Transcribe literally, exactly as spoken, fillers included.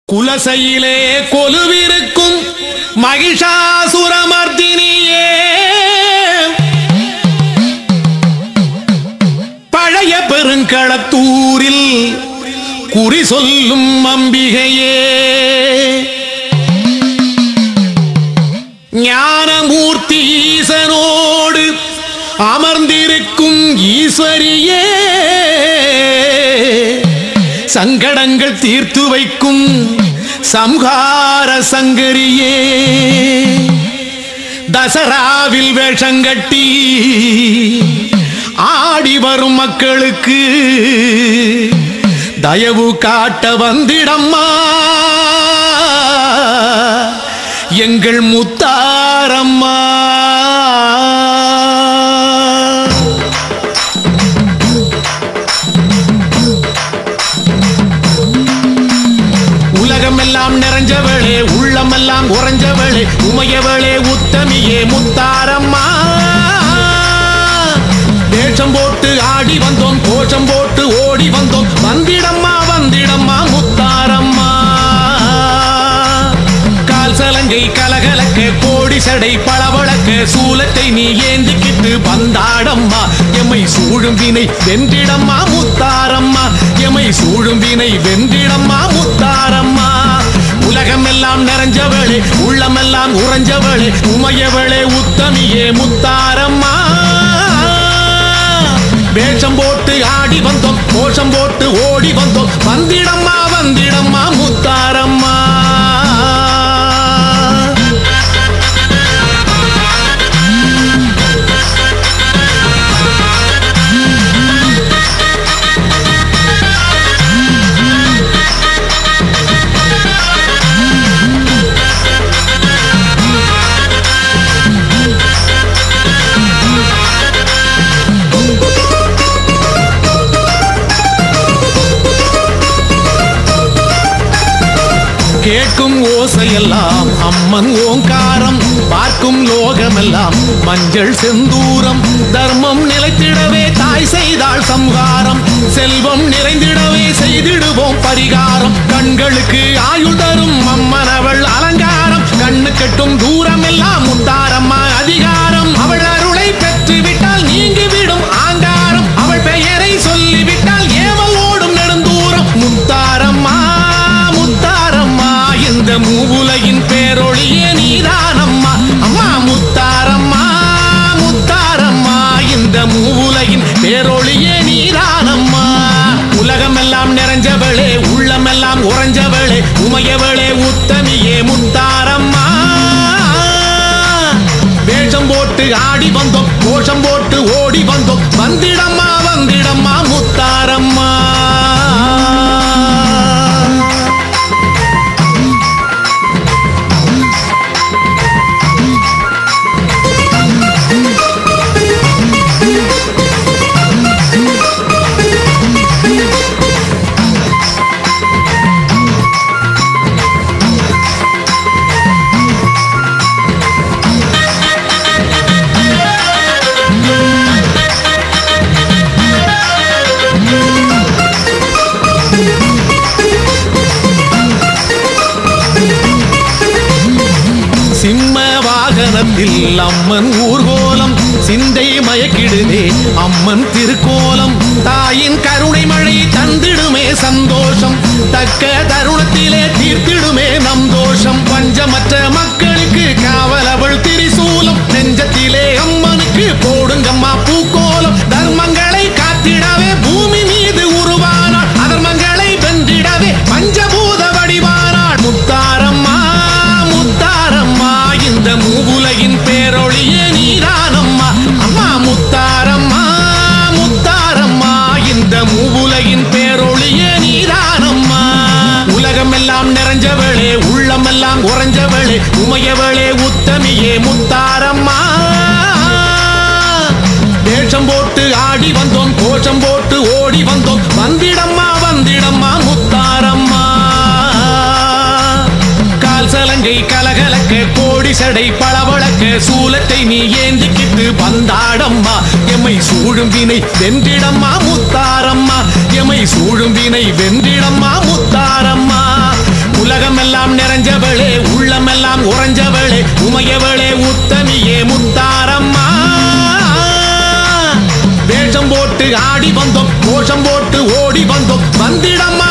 குலசையிலே கொலுவிருக்கும் மகிஷாசுரமர்த்தினியே, பழைய பெருங்களத்தூரில் குறி சொல்லும் அம்பிகையே, ஞானமூர்த்தி ஈசனோடு அமர்ந்திருக்கும் ஈஸ்வரியே, சங்கடங்கள் தீர்த்து வைக்கும் சம்ஹார சங்கரியே, தசராவில் வேஷங்கட்டி ஆடி வரும் மக்களுக்கு தயவு காட்ட வந்திடம்மா எங்கள் முத்தாரம்மா. உலகமெல்லாம் நிறைஞ்சவளே, உள்ளமெல்லாம் உறைஞ்சவளே, உமையவளே உத்தமியே முத்தாரம்மா. வேஷம் போட்டு ஆடி வந்தோம், கோஷம் போட்டு ஓடி வந்தோம், வந்திடம்மா வந்திடம்மா முத்தாரம்மா. கால் சலங்கை கலகலக்க, கோடி சடை பளபளக்க, சூலத்தை நீ ஏந்திக்கிட்டு வந்தாடம்மா எம்மை சூழும் வினை வென்றிடம்மா முத்தாரம்மா, எம்மை சூழும் வினை வென்றிடம்மா முத்தாரம்மா. உலகமெல்லாம் நிறைஞ்சவளே, உள்ளமெல்லாம் உறைஞ்சவளே, உமையவளே உத்தமியே முத்தாரம்மா. வேஷம் போட்டு ஆடி வந்தோம், கோஷம் போட்டு ஓடி வந்தோம், வந்திடம்மா வந்திடம்மா முத்தாரம்மா. கேட்கும் ஓசையெல்லாம் அம்மன் ஓங்காரம், பார்க்கும் லோகமெல்லாம் மஞ்சள் செந்தூரம், தர்மம் நிலைத்திடவே தாய் செய்தாள் சம்ஹாரம், செல்வம் நிறைந்திடவே செய்திடுவோம் பரிகாரம், கண்களுக்கு ஆயுள் தரும் அம்மனவள் அலங்காரம், கண்ணு கட்டும் தூரம் எல்லாம் முத்தாரம்மா அதிகாரம், அவள் அருளை பெற்றுவிட்டால் நீங்கிவிடும் ஆங்காரம், அவள் பெயரை சொல்லிவிட்டால் ஏவல் ஓடும் நெடுந்தூரம், முத்தாரம்மா முத்தாரம்மா இந்த மூவுலகின் பேரொழியே நீதானம்மா அம்மா முத்தாரம்மா முத்தாரம்மா இந்த மூவுலகின் பேரொழியே நீதானம்மா. உலகமெல்லாம் நிறைஞ்சவளே, உள்ளமெல்லாம் உறைஞ்சவளே, உமையவளே உத்தமியே முத்தாரம்மா. வேஷம் போட்டு ஆடி வந்தோம், கோஷம் போட்டு ஓடி வந்தோம், வந்திடம்மா வந்திடம்மா முத்தாரம்மா. வாகனத்தில் அம்மன் ஊர்கோலம், சிந்தை மயக்கிடுதே அம்மன் திருக்கோலம், தாயின் கருணை மழை தந்திடுமே சந்தோஷம், தக்க தருணத்திலே தீர்த்திடுமே நம் தோஷம், பஞ்சமற்ற மக்களுக்கு காவலவள் திரிசூலம், நெஞ்சத்திலே அம்மனுக்கு போடுங்கம்மா பூக்கோலம், தர்மங்களை காத்திடவே பூமி மீது உருவானாள், அதர்மங்களை வென்றிடவே பஞ்சபூத வடிவானாள், முத்தாரம்மா முத்தாரம்மா இந்த மூவுலகின் பேரொழியே நீதானம்மா அம்மா முத்தாரம்மா முத்தாரம்மா இந்த மூவுலகின் பேரொழியே நீதானம்மா. உலகமெல்லாம் நிறைஞ்சவளே, உள்ளமெல்லாம் உறைஞ்சவளே, உமையவளே உத்தமியே முத்தாரம்மா. வேஷம் போட்டு ஆடி வந்தோம், கோஷம் போட்டு ஓடி வந்தோம், வந்திடம்மா வந்திடம்மா முத்தாரம்மா. கால் சலங்கை கலகலக்க, கோடி சடை பளபளக்க, சூலத்தை நீ ஏந்திக்கிட்டு வந்தாடம்மா எம்மை சூழும் வினை வென்றிடம்மா முத்தாரம்மா, எம்மை சூழும் வினை வென்றிடம்மா முத்தாரம்மா. உலகமெல்லாம் நிறைஞ்சவளே உள்ளமெல்லாம் உறைஞ்சவளே உமையவளே உத்தமியே முத்தாரம்மா வேஷம் போட்டு ஆடி வந்தோம் கோஷம் போட்டு ஓடி வந்தோம் வந்திடம்மா